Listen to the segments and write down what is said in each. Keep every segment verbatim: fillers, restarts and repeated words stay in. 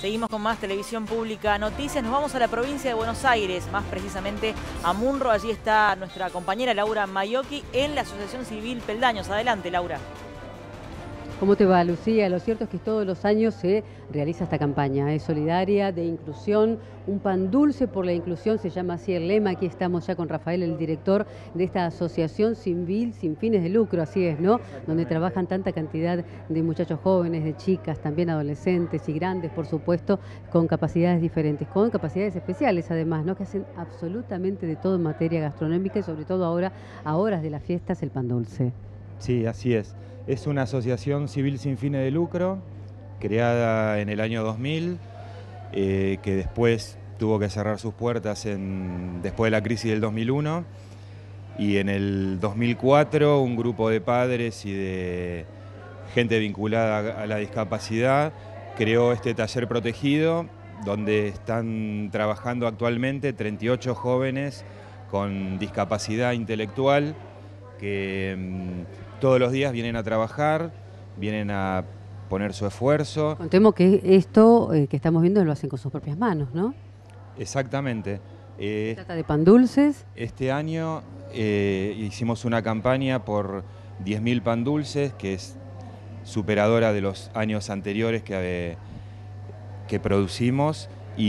Seguimos con más Televisión Pública Noticias. Nos vamos a la provincia de Buenos Aires, más precisamente a Munro. Allí está nuestra compañera Laura Maiocchi en la Asociación Civil Peldaños. Adelante, Laura. ¿Cómo te va, Lucía? Lo cierto es que todos los años se realiza esta campaña. Es solidaria, de inclusión, un pan dulce por la inclusión, se llama así el lema. Aquí estamos ya con Rafael, el director de esta asociación civil sin fines de lucro, así es, ¿no? Donde trabajan tanta cantidad de muchachos jóvenes, de chicas, también adolescentes y grandes, por supuesto, con capacidades diferentes, con capacidades especiales además, ¿no? Que hacen absolutamente de todo en materia gastronómica y sobre todo ahora, a horas de las fiestas, el pan dulce. Sí, así es. Es una asociación civil sin fines de lucro, creada en el año dos mil, eh, que después tuvo que cerrar sus puertas en, después de la crisis del dos mil uno, y en el dos mil cuatro un grupo de padres y de gente vinculada a la discapacidad creó este taller protegido, donde están trabajando actualmente treinta y ocho jóvenes con discapacidad intelectual que mmm, todos los días vienen a trabajar, vienen a poner su esfuerzo. Contemos que esto eh, que estamos viendo lo hacen con sus propias manos, ¿no? Exactamente. Eh, ¿Trata de pan dulces? Este año eh, hicimos una campaña por diez mil pan dulces, que es superadora de los años anteriores que, eh, que producimos.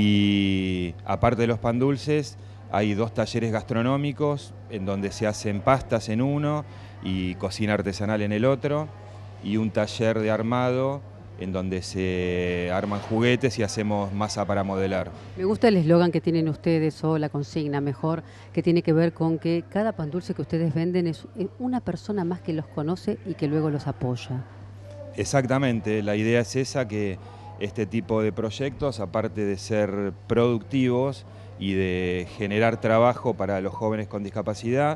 Y aparte de los pan dulces, hay dos talleres gastronómicos en donde se hacen pastas en uno y cocina artesanal en el otro, y un taller de armado en donde se arman juguetes y hacemos masa para modelar. Me gusta el eslogan que tienen ustedes, o la consigna mejor, que tiene que ver con que cada pan dulce que ustedes venden es una persona más que los conoce y que luego los apoya. Exactamente, la idea es esa, que este tipo de proyectos, aparte de ser productivos y de generar trabajo para los jóvenes con discapacidad,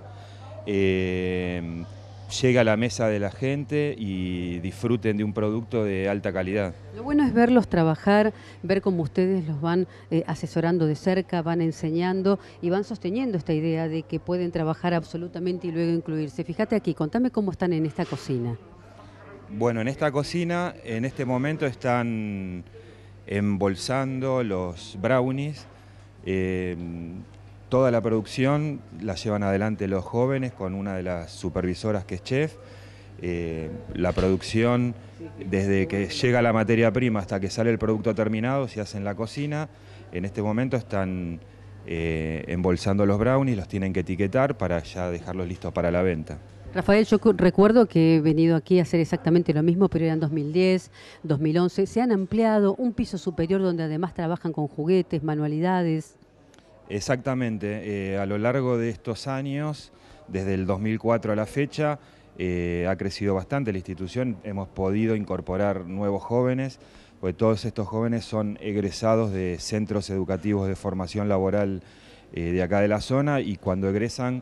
eh, llega a la mesa de la gente y disfruten de un producto de alta calidad. Lo bueno es verlos trabajar, ver cómo ustedes los van eh, asesorando de cerca, van enseñando y van sosteniendo esta idea de que pueden trabajar absolutamente y luego incluirse. Fíjate aquí, contame cómo están en esta cocina. Bueno, en esta cocina en este momento están embolsando los brownies. Eh, Toda la producción la llevan adelante los jóvenes con una de las supervisoras que es chef. Eh, la producción, desde que llega la materia prima hasta que sale el producto terminado, se hace en la cocina. En este momento están eh, embolsando los brownies, los tienen que etiquetar para ya dejarlos listos para la venta. Rafael, yo recuerdo que he venido aquí a hacer exactamente lo mismo, pero eran dos mil diez, dos mil once. Se han ampliado un piso superior donde además trabajan con juguetes, manualidades. Exactamente, eh, a lo largo de estos años, desde el dos mil cuatro a la fecha, eh, ha crecido bastante la institución, hemos podido incorporar nuevos jóvenes, porque todos estos jóvenes son egresados de centros educativos de formación laboral eh, de acá de la zona, y cuando egresan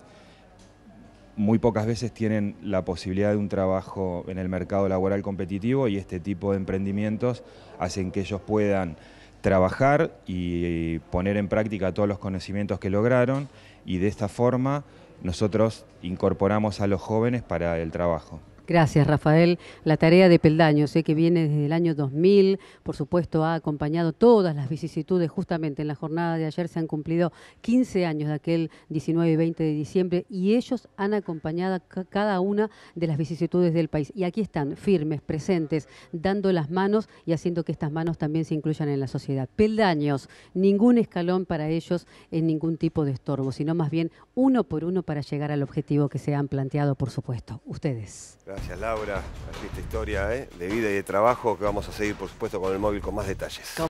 muy pocas veces tienen la posibilidad de un trabajo en el mercado laboral competitivo, y este tipo de emprendimientos hacen que ellos puedan trabajar y poner en práctica todos los conocimientos que lograron, y de esta forma nosotros incorporamos a los jóvenes para el trabajo. Gracias, Rafael. La tarea de Peldaños, sé que viene desde el año dos mil, por supuesto ha acompañado todas las vicisitudes. Justamente en la jornada de ayer se han cumplido quince años de aquel diecinueve y veinte de diciembre, y ellos han acompañado cada una de las vicisitudes del país. Y aquí están, firmes, presentes, dando las manos y haciendo que estas manos también se incluyan en la sociedad. Peldaños, ningún escalón para ellos en ningún tipo de estorbo, sino más bien uno por uno para llegar al objetivo que se han planteado, por supuesto, ustedes. Gracias, Laura. Así esta historia ¿eh? de vida y de trabajo, que vamos a seguir, por supuesto, con el móvil con más detalles.